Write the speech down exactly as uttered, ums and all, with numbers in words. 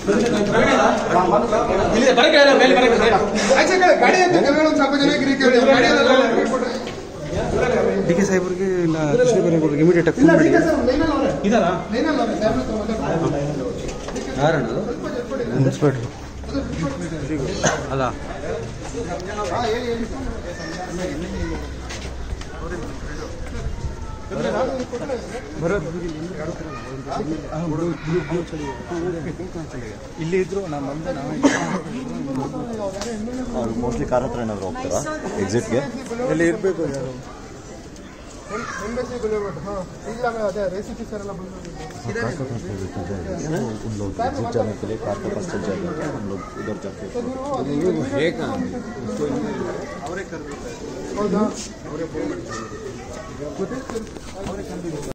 ಗಾಡಿ ಅಂತ ಕೆಲವರು ಸ್ವಲ್ಪ ಜನ ಡಿ ಕೆ ಸಾಹೇಬ್ರಿಗೆ ಇಲ್ಲ ಕೃಷ್ಣ ಬೈರೇಗೌಡರಿಗೆ ಇಮಿಡಿಯೇಟ್ ಆಗಿ ಫೋನ್ ಮಾಡಿ ಇದಾರಾ ಯಾರಣ್ಣ ಇನ್ಸ್ಪೆಕ್ಟರ್ ಅಲ್ಲ ಇಲ್ಲಿ ಇದ್ರು ನಾನು ಬಂದೆ ಅವ್ರು ಮೋಸ್ಟ್ಲಿ ಕಾರ್ ಹತ್ರ ಏನಾದ್ರು ಹೋಗ್ತಾರಾ ಎಕ್ಸಿಟ್ಗೆ ಎಲ್ಲಿ ಇರಬೇಕು ಯಾರು एग्जिट जाने के लिए कार का पास चल जाएगा क्या हम लोग उधर जाके